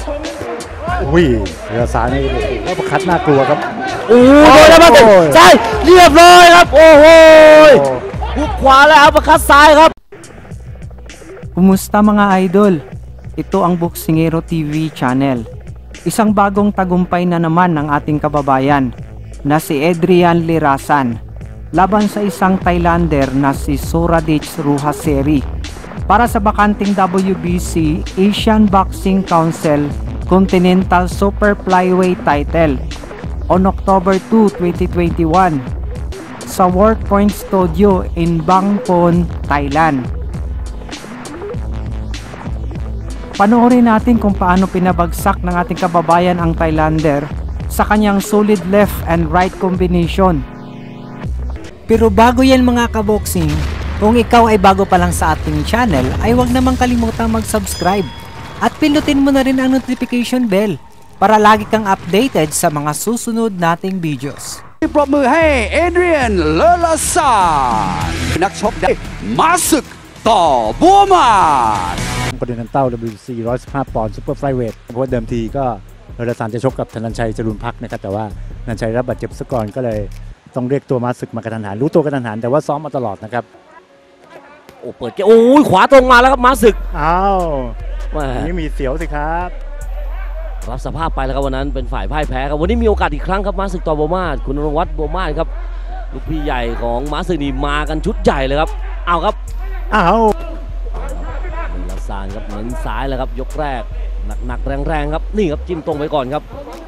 อุ้ยเรือสายนี่ว่าประคัดน่ากลัวครับโอ้ยแล้วมาถึงใช่เรียบร้อยครับโอ้โหหุกขวาแล้วประคัดซ้ายครับ Kumusta mga idol? Ito ang Boksingero TV channel. Isang bagong tagumpay na naman ng ating kababayan na si Adrian Lirasan laban sa isang Thailander na si Soradich Ruhaseri para sa bakanting WBC Asian Boxing Council Continental Super Flyweight title on October 2, 2021 sa Workpoint Studio in Bangpon, Thailand. Panoorin natin kung paano pinabagsak ng ating kababayan ang Thailander sa kanyang solid left and right combination. Pero bago yan mga kaboxing, kung ikaw ay bago pa lang sa ating channel ay huwag namang kalimutang mag-subscribe at pindutin mo na rin ang notification bell para lagi kang updated sa mga susunod nating videos. ปรบมือให้เอเดรียน เลอลาซานนักชกได้มาศึกต่อบัวมาประเด็นเต้า WBC 115 ปอนด์ซุปเปอร์ไฟล์เวทเพราะเดิมทีก็เลอลาซานจะชกกับธนันชัยจรุนพักนะครับแต่ว่าธนันชัยรับบาดเจ็บซะก่อนก็เลยต้องเรียกตัวมาศึกมากระทันหันรู้ตัวกระทันหันแต่ว่าซ้อมมาตลอดนะครับโอ้เปิดเกมโอ้ยขวาตรงมาแล้วครับมาศึกอ้าวนี่มีเสียวสิครับรับสภาพไปแล้วครับวันนั้นเป็นฝ่ายพ่ายแพ้ครับวันนี้มีโอกาสอีกครั้งครับมาศึกต่อบัวมาศคุณนรงค์วัฒน์บัวมาศครับลูกพี่ใหญ่ของมาศึกนี่มากันชุดใหญ่เลยครับเอาครับเลอซานครับเน้นซ้ายแล้วครับยกแรกหนักแรงๆครับนี่ครับจิ้มตรงไปก่อนครับ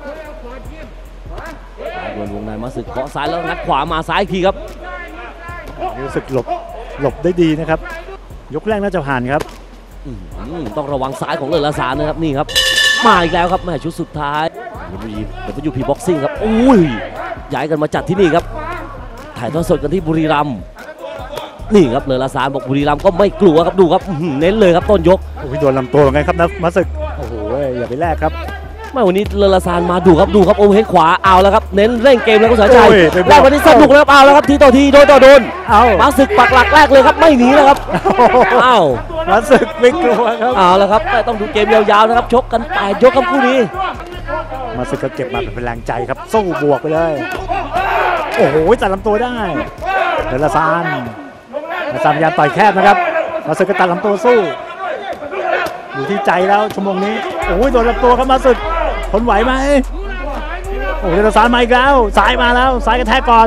โดนวงในมาศึกเคาะซ้ายแล้วงัดขวามาซ้ายอีกทีครับรู้สึกหลบได้ดีนะครับยกแรกน่าจะผ่านครับต้องระวังซ้ายของเลอซานนะครับนี่ครับมาอีกแล้วครับแม่ชุดสุดท้ายWP Boxing ครับอุ้ยย้ายกันมาจัดที่นี่ครับถ่ายทอดสดกันที่บุรีรัมย์นี่ครับเลอซานบอกบุรีรัมย์ก็ไม่กลัวครับดูครับเน้นเลยครับต้นยกโอ้ยโดนลำตัวไงครับนะมาศึกโอ้โหอย่าไปแลกครับไม่วันนี้เลอซานมาดูครับโอ้เฮดขวาเอาแล้วครับเน้นเร่งเกมแล้วก็สนใจได้วันนี้สนุกแล้วเอาแล้วครับทีต่อทีโดนต่อโดนมาศึกปักหลักแรกเลยครับไม่หนีแล้วครับเอามาศึกไม่กลัวครับเอาแล้วครับต้องดูเกมยาวๆนะครับชกกัน8ยกครับคู่นี้มาศึกก็เก็บมาเป็นแรงใจครับสู้บวกไปเลยโอ้โหตัดลำตัวได้เลอซานพยายามต่อยแคบนะครับมาศึกก็ตัดลำตัวสู้อยู่ที่ใจแล้วชั่วโมงนี้โอ้ยโดนลำตัวครับมาศึกทนไหวไหมโอ้ยเลอซานมาอีกแล้วซ้ายมาแล้วซ้ายกระแทกก่อน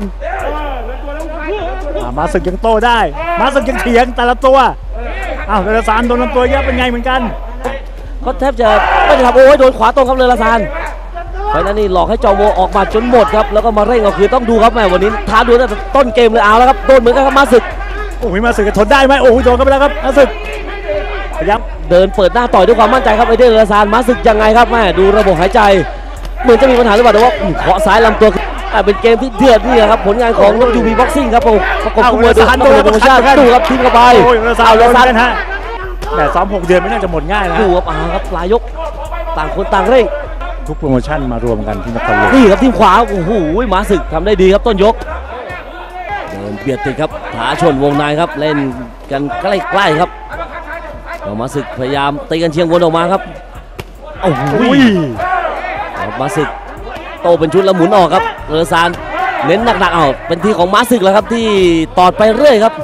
มาศึกยังโต้ได้มาศึกยังเถียงแต่ละตัวเลอซานโดนลำตัวเยอะเป็นไงเหมือนกันก็แทบจะไม่จะทำโอ้ยโดนขวาตรงครับเลอซานเพราะนั้นนี่หลอกให้จอโวออกมาจนหมดครับแล้วก็มาเร่งเอาคือต้องดูครับแม่วันนี้ท้าดูตั้งแต่ต้นเกมเลยเอาแล้วครับโดนเหมือนกันครับมาศึกโอ้ยมาศึกจะทนได้ไหมโอ้ยโดนกันไปแล้วครับมาศึกพยายามเดินเปิดหน้าต่อยด้วยความมั่นใจครับไอเดนเลอซานมาศึกยังไงครับแม่ดูระบบหายใจเหมือนจะมีปัญหาหรือเปล่าแต่ว่าเคาะซ้ายลำตัวเป็นเกมที่เดือดนี่ครับผลงานของWP Boxing ครับผมประกบคู่มวยโดยโปรโมชั่นดูครับทิ้งเข้าไปเลอซานฮะแต่ซ้อม6 เดือนไม่น่าจะหมดง่ายนะดูครับปลายยกต่างคนต่างเร่งทุกโปรโมชั่นมารวมกันที่นครหลวงนี่ครับทีมขวาโอ้โหมาศึกทำได้ดีครับต้นยกเดินเบียดติดครับถาชนวงในครับเล่นกันใกล้ๆครับมาศึกพยายามตีกันเชียงวนออกมาครับโอ้โหมาศึกโตเป็นชุดแล้วหมุนออกครับเลอซานเน้นหนักๆเป็นที่ของมาศึกแล้วครับที่ตอดไปเรื่อยครับ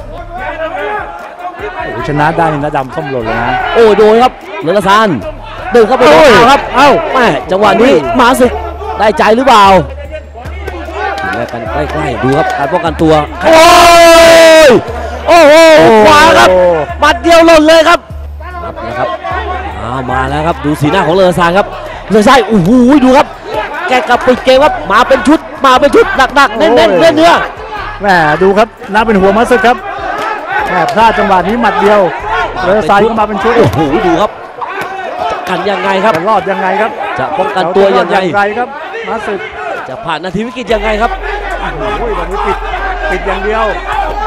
ชนะได้นะดำส้มหล่นเลยนะโอ้โดนครับเลอซานเดินเข้าไปโดนครับแม่จังหวะนี้มาศึกได้ใจหรือเปล่าแล้วกันใกล้ๆดูครับการป้องกันตัวโอ้โหขวาครับมัดเดียวหล่นเลยครับนะครับมาแล้วครับดูสีหน้าของเลอซานครับเลอซานโอ้โหดูครับแกกับปิดเกมครับมาเป็นชุดหนักๆเน้นเนื้อแหมดูครับน่าเป็นหัวมาศึกครับแหมพลาดจังหวะนี้หมัดเดียวเลอซานก็มาเป็นชุดโอ้โหดูครับกันยังไงครับจะรอดยังไงครับจะป้องกันตัวยังไงครับมาศึกจะผ่านนาทีวิกฤตยังไงครับโอ้ยวันนี้ปิดอย่างเดียว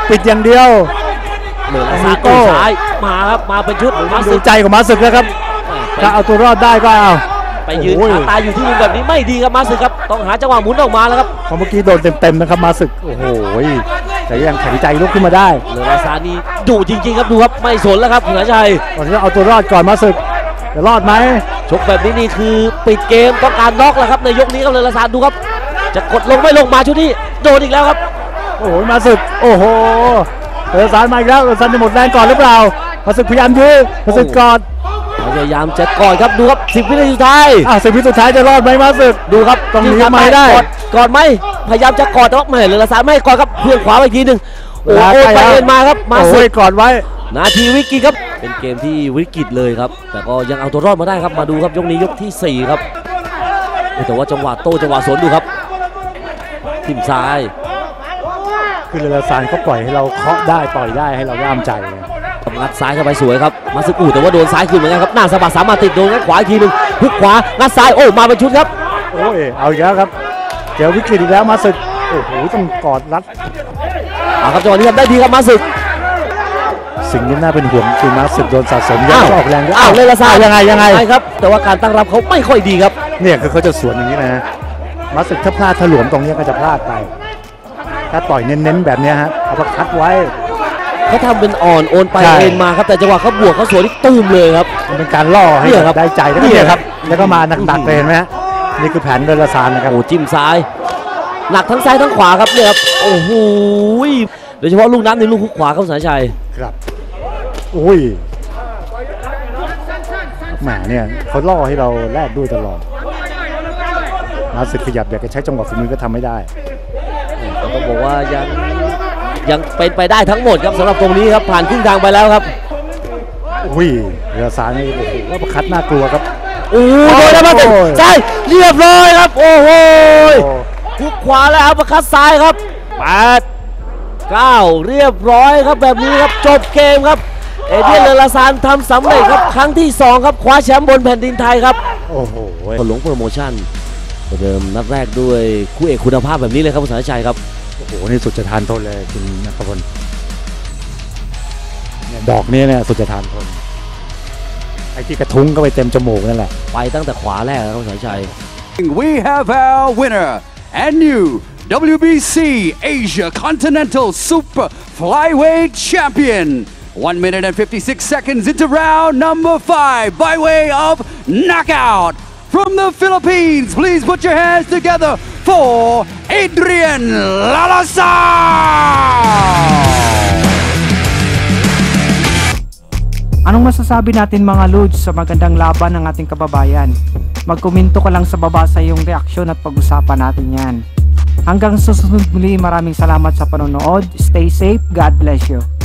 เลอซานซ้ายมาครับมาเป็นชุดมาศึกใจของมาศึกแล้วครับถ้าเอาตัวรอดได้ก็เอาไปยืนขาตายอยู่ที่มุมแบบนี้ไม่ดีครับมาศึกครับต้องหาจังหวะหมุนออกมาแล้วครับเมื่อกี้โดนเต็มนะครับมาศึกโอ้โหแต่ยังแข็งใจลุกขึ้นมาได้เลอซานนี่ดุจริงๆครับดูครับไม่สนแล้วครับเหนือใจตอนนี้เอาตัวรอดก่อนมาศึกจะรอดไหมชกแบบนี้นี่คือปิดเกมต้องการน็อกแล้วครับในยกนี้ครับเลอซานดูครับจะกดลงไม่ลงมาชุดนี้โดนอีกแล้วครับโอ้โหมาสึกโอ้โหเลอซานมาอีกแล้วเลอซานจะหมดแรงก่อนหรือเปล่ามาสึกพยายามยื้อมาสึกกอดพยายามจะกอดครับดูครับ10 วินาทีสุดท้าย 10 วิสุดท้ายจะรอดไหมมาสึกดูครับต้องหนีไม่ได้กอดไหมพยายามจะกอดแต่ว่าไม่เลอซานไม่ให้กอดครับเพื่อนขวาไปอีกทีหนึ่งโอ้เวลาโหใกล้ไปแล้วเอ็นมาครับมาโอ้สึยกกอดไว้นาทีวิกฤตครับเป็นเกมที่วิกฤตเลยครับแต่ก็ยังเอาตัวรอดมาได้ครับมาดูครับยกนี้ยกที่ 4 ครับแต่ว่าจังหวะโต้จังหวะสวนดูครับทิ่มซ้ายคือเลอซานเขาปล่อยให้เราเคาะได้ต่อยได้ให้เราย่ามใจงัดซ้ายเข้าไปสวยครับมาสึกแต่ว่าโดนซ้ายคืนเหมือนกันครับหน้าสะบัดสามารถติดโดนงัดขวาอีกทีหนึ่งหุกขวางัดซ้ายโอ้มาเป็นชุดครับโอ้ยเอาอีกแล้วครับเจอวิกฤตอีกแล้วมาสึกโอ้โหต้องกอดรัดครับจังหวะนี้ทำได้ดีครับมาสึกสิ่งที่น่าเป็นห่วงคือมาสึกโดนสะสมเยอะออกแรงเยอะอ้าวเลอซานยังไงใช่ครับแต่ว่าการตั้งรับเขาไม่ค่อยดีครับเนี่ยคือเขาจะสวนอย่างนี้นะมาสึกถ้าพลาดถลวมตรงนี้ก็จะพลาดไปถ้าต่อยเน้นๆแบบนี้ฮะเอาประคัดไว้เขาทำเป็นอ่อนโอนไปใช่เอ็นมาครับแต่จังหวะเขาบวกเขาสวนที่ตุ้มเลยครับมันเป็นการล่อให้เนี่ยครับได้ใจแล้วก็เนี่เนี่ย ยคครัรับ บแล้วก็มาหนักๆเลยเห็นไหมฮะนี่คือแผนเลอซานนะครับโอ้จิ้มซ้าย หนักทั้งซ้ายทั้งขวาครับเนี่ยครับโอ้โหโดยเฉพาะลูกนั้นในลูกคุกขวาครับสายชัยครับอุ้ยแหมเนี่ยเขาล่อให้เราแลกด้วยตลอดมาสึกขยับอยากจะใช้จังหวะฝีมือก็ทำไม่ได้ต้องบอกว่ายังเป็นไปได้ทั้งหมดครับสำหรับตรงนี้ครับผ่านครึ่งทางไปแล้วครับอุ้ยเลอซานนี่โอ้โหว่าประคัดน่ากลัวครับโอ้โหโดนแล้วมาติดใช่เรียบร้อยครับโอ้โหคุกขวาแล้วอัปเปอร์คัตซ้ายครับ8 9เรียบร้อยครับแบบนี้ครับจบเกมครับเอเดียนเลอซานทำสำเร็จครับครั้งที่ 2 ครับคว้าแชมป์บนแผ่นดินไทยครับโอ้โหหลงโปรโมชั่นประเดิมนัดแรกด้วยคู่เอกคุณภาพแบบนี้เลยครับคุณสายชัยครับโอ้โหนี่สุดจะทานทนเลยคุณนัทพลเนี่ยดอกนี้เนี่ยสุดจะทานทนไอ้ที่กระทุ้งก็ไปเต็มจมูกนั่นแหละไปตั้งแต่ขวาแรกแล้วครับคุณสายชัย We have our winner and new WBC Asia Continental Super Flyweight Champion. 1 minute and 56 seconds into round number 5 by way of knockout. From the Philippines, please put your hands together for Adrian Lalasan! Anong masasabi natin mga Lods sa magandang laban ng ating kababayan? Magkomento ka lang sa baba sa iyong reaksyon at pag-usapan natin yan. Hanggang susunod muli, maraming salamat sa panonood. Stay safe. God bless you.